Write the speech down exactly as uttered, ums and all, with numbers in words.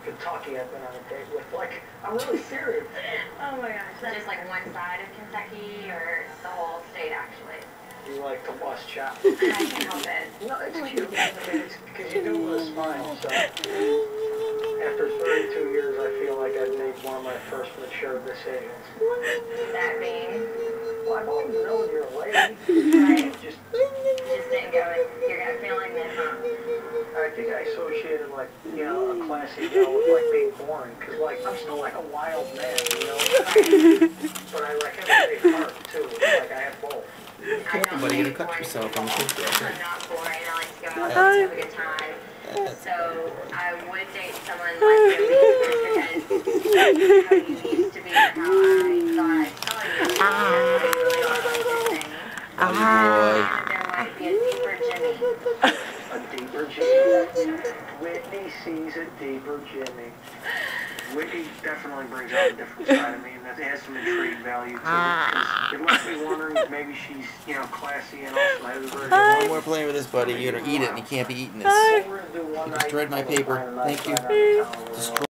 Kentucky I've been on a date with. Like, I'm really serious. Oh my gosh. Is that just like one side of Kentucky or the whole state actually? You like to bust chops. I can't help it. No, it's cute. It's because you do it with a smile, so. After thirty-two years, I feel like I've made one of my first mature decisions. That being? Well, I've always known you're a lady. Right. Just, just didn't go with your gut feeling then, huh? I think I associated, like, you know, a classy girl with, like, being boring. Because, like, I'm still, like, a wild man, you know? But I, like, have a big heart, too. Like, I have both. I'm Buddy, you're gonna cut yourself on the I'm picture. not boring. I like to go out and have a good time. So I would date someone like you because how you used to be and how I thought I saw you. I really don't like this thing. Ah. And there might be a deeper Jimmy. A deeper Jimmy. Whitney sees a deeper Jimmy. Whitney definitely brings out a different side of me, and that has some intrigue value to it. It lets me wondering if maybe she's, you know, classy and also has a very good One more playing with this, buddy. You're gonna eat it, and you can't be eating this. You destroyed my paper. Thank you. Destroy